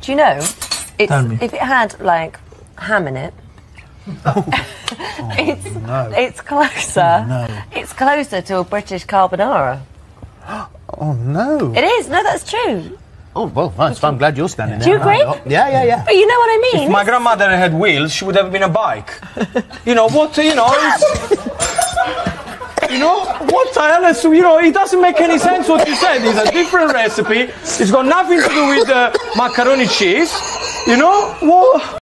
Do you know? Tell me. If it had like ham in it, it's closer. Oh, no. It's closer to a British carbonara. Oh no! It is. No, that's true. Oh well, I'm glad you're standing there. Do you agree? Yeah. But you know what I mean. If my grandmother had wheels, she would have been a bike. You know what? You know. You know what? You know, it doesn't make any sense what you said. It's a different recipe. It's got nothing to do with macaroni cheese. You know what?